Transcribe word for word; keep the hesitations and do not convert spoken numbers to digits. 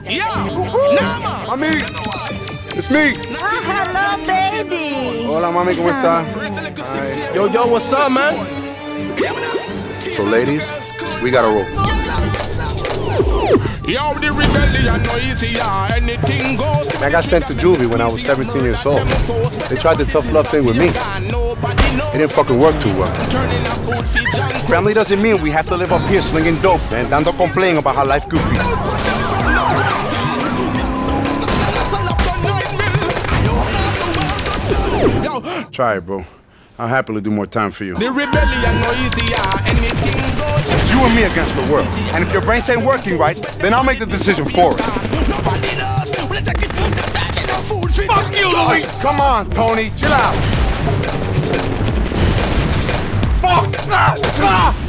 Yeah. Nah, Mami, it's me. Oh, hello, baby. Hola, mami, ¿cómo está? Right. Yo, yo, what's up, man? So, ladies, we gotta roll. Yo, the rebellion no easy, anything goes. I got sent to juvie when I was seventeen years old. They tried the tough love thing with me. It didn't fucking work too well. Family doesn't mean we have to live up here slinging dope and dando complain about how life could be. Try it, bro. I'll happily do more time for you. The rebellion no easy, anything goes. It's you and me against the world. And if your brains ain't working right, then I'll make the decision for it. Fuck you, Louis! Come on, Tony, chill out. Fuck! Ah! Ah!